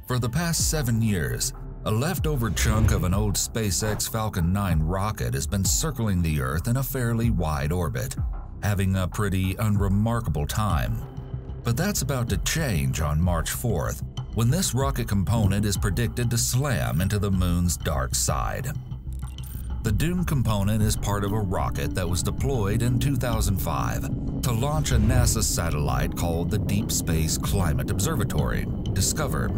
For the past 7 years, a leftover chunk of an old SpaceX Falcon 9 rocket has been circling the Earth in a fairly wide orbit, having a pretty unremarkable time. But that's about to change on March 4th, when this rocket component is predicted to slam into the Moon's dark side. The doomed component is part of a rocket that was deployed in 2005 to launch a NASA satellite called the Deep Space Climate Observatory, Discover.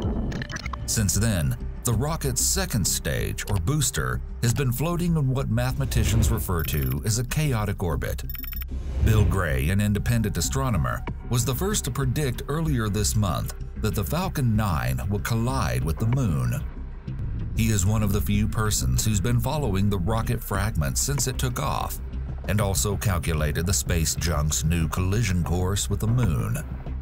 Since then, the rocket's second stage, or booster, has been floating in what mathematicians refer to as a chaotic orbit. Bill Gray, an independent astronomer, was the first to predict earlier this month that the Falcon 9 would collide with the Moon. He is one of the few persons who's been following the rocket fragment since it took off, and also calculated the space junk's new collision course with the Moon.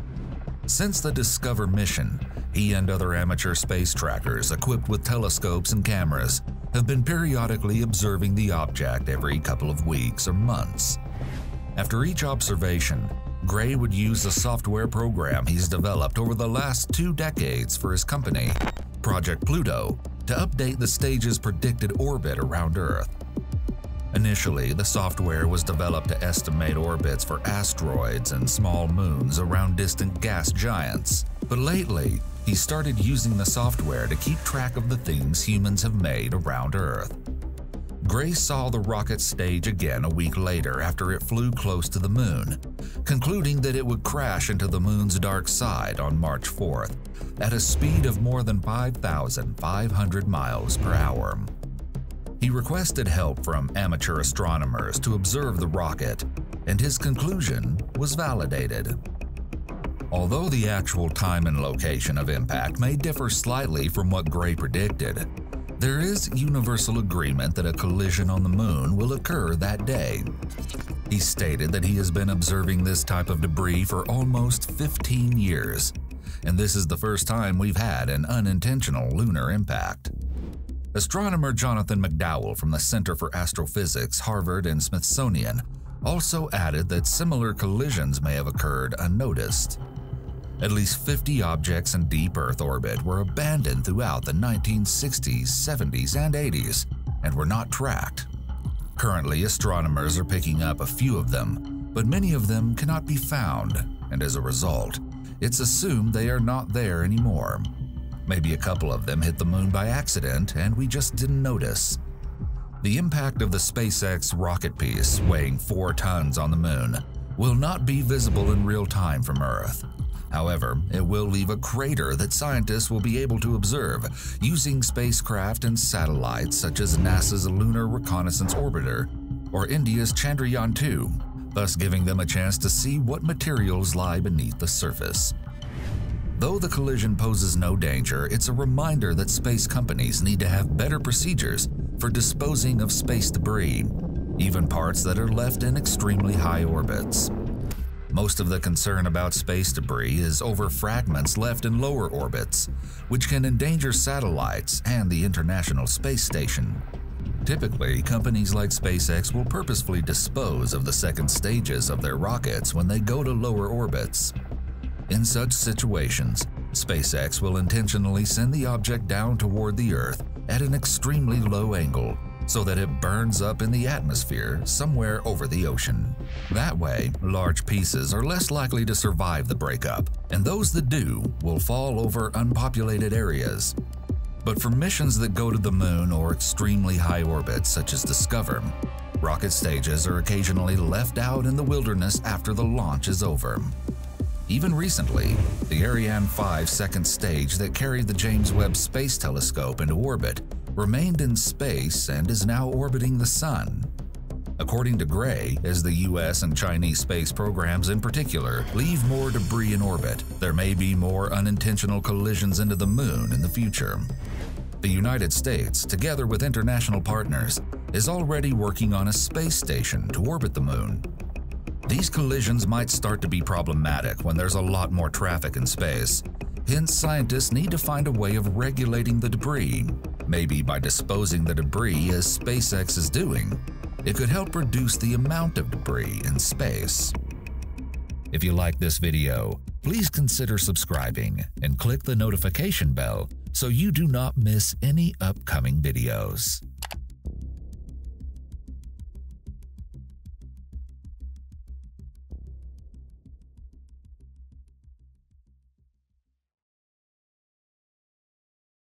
Since the Discover mission, he and other amateur space trackers equipped with telescopes and cameras have been periodically observing the object every couple of weeks or months. After each observation, Gray would use a software program he's developed over the last 2 decades for his company, Project Pluto, to update the stage's predicted orbit around Earth. Initially, the software was developed to estimate orbits for asteroids and small moons around distant gas giants, but lately, he started using the software to keep track of the things humans have made around Earth. Gray saw the rocket stage again a week later after it flew close to the Moon, concluding that it would crash into the Moon's dark side on March 4th at a speed of more than 5,500 miles per hour. He requested help from amateur astronomers to observe the rocket, and his conclusion was validated. Although the actual time and location of impact may differ slightly from what Gray predicted, there is universal agreement that a collision on the Moon will occur that day. He stated that he has been observing this type of debris for almost 15 years, and this is the first time we've had an unintentional lunar impact. Astronomer Jonathan McDowell from the Center for Astrophysics, Harvard and Smithsonian also added that similar collisions may have occurred unnoticed. At least 50 objects in deep Earth orbit were abandoned throughout the 1960s, 70s, and 80s and were not tracked. Currently, astronomers are picking up a few of them, but many of them cannot be found, and as a result, it's assumed they are not there anymore. Maybe a couple of them hit the Moon by accident and we just didn't notice. The impact of the SpaceX rocket piece, weighing 4 tons on the Moon, will not be visible in real time from Earth. However, it will leave a crater that scientists will be able to observe using spacecraft and satellites such as NASA's Lunar Reconnaissance Orbiter or India's Chandrayaan-2, thus giving them a chance to see what materials lie beneath the surface. Though the collision poses no danger, it's a reminder that space companies need to have better procedures for disposing of space debris, even parts that are left in extremely high orbits. Most of the concern about space debris is over fragments left in lower orbits, which can endanger satellites and the International Space Station. Typically, companies like SpaceX will purposefully dispose of the second stages of their rockets when they go to lower orbits. In such situations, SpaceX will intentionally send the object down toward the Earth at an extremely low angle so that it burns up in the atmosphere somewhere over the ocean. That way, large pieces are less likely to survive the breakup, and those that do will fall over unpopulated areas. But for missions that go to the Moon or extremely high orbits such as Discover, rocket stages are occasionally left out in the wilderness after the launch is over. Even recently, the Ariane 5 second stage that carried the James Webb Space Telescope into orbit remained in space and is now orbiting the Sun. According to Gray, as the US and Chinese space programs in particular leave more debris in orbit, there may be more unintentional collisions into the Moon in the future. The United States, together with international partners, is already working on a space station to orbit the Moon. These collisions might start to be problematic when there's a lot more traffic in space. Hence, scientists need to find a way of regulating the debris. Maybe by disposing the debris as SpaceX is doing, it could help reduce the amount of debris in space. If you like this video, please consider subscribing and click the notification bell so you do not miss any upcoming videos.